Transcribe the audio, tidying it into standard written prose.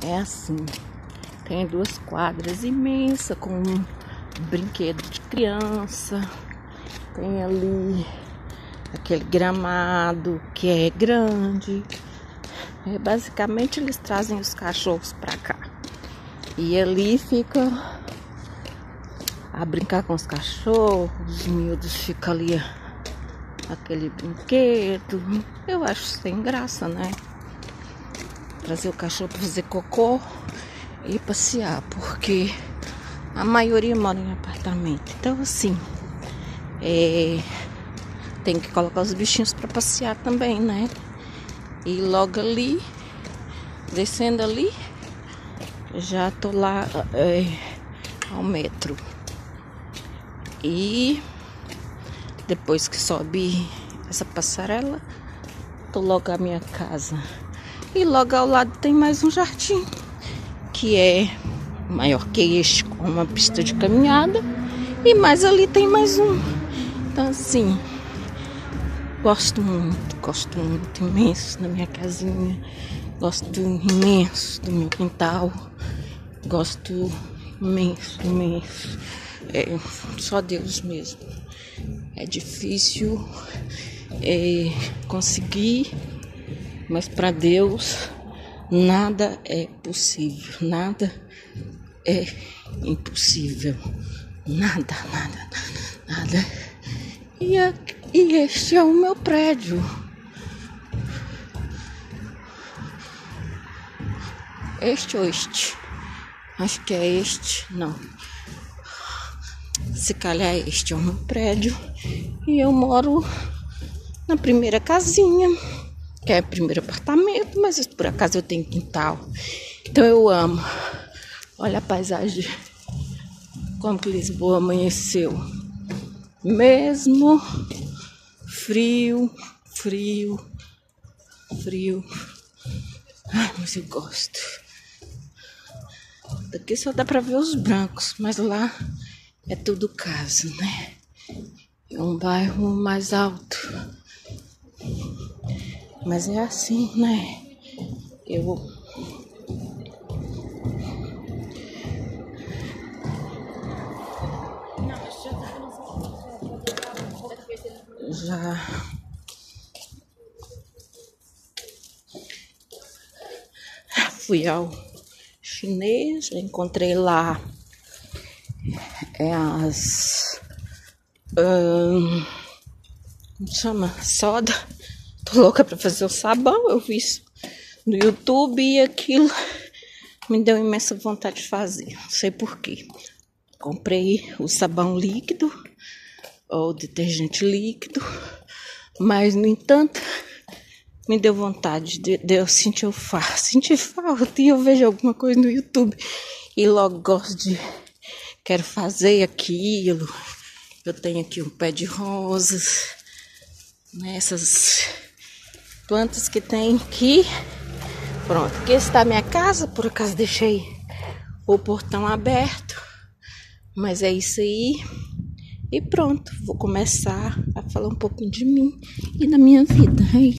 É assim, tem 2 quadras imensas com um brinquedo de criança. Tem ali aquele gramado que é grande. Basicamente eles trazem os cachorros pra cá. E ali fica a brincar com os cachorros. Os miúdos ficam ali aquele brinquedo. Eu acho sem graça, né? Trazer o cachorro para fazer cocô e passear, porque a maioria mora em apartamento. Então assim, tem que colocar os bichinhos para passear também, né? E logo ali, descendo ali, já tô lá ao metro. E depois que sobe essa passarela, tô logo à minha casa. E logo ao lado tem mais um jardim, que é maior que este, com uma pista de caminhada. E mais ali tem mais um. Então assim, gosto muito, imenso da minha casinha. Gosto imenso do meu quintal. Gosto imenso. Só Deus mesmo. É difícil conseguir, mas para Deus nada é possível, nada é impossível, nada. E este é o meu prédio. Este ou este? Acho que é este, não. Se calhar este é o meu prédio. E eu moro na primeira casinha, que é o primeiro apartamento, mas por acaso eu tenho quintal. Então eu amo. Olha a paisagem, como que Lisboa amanheceu. Mesmo frio. Ai, mas eu gosto. Daqui só dá pra ver os brancos, mas lá é tudo casa, né? É um bairro mais alto. Mas é assim, né? Eu já fui ao chinês, encontrei lá como chama? Soda. Tô louca pra fazer o sabão. Eu vi isso no YouTube e aquilo me deu imensa vontade de fazer. Não sei porquê. Comprei o sabão líquido ou detergente líquido, mas no entanto me deu vontade de eu sentir falta e eu vejo alguma coisa no YouTube e logo quero fazer aquilo. Eu tenho aqui um pé de rosas, né, essas plantas que tem aqui. Pronto, aqui está a minha casa. Por acaso deixei o portão aberto, mas é isso aí. E pronto, vou começar a falar um pouquinho de mim e da minha vida.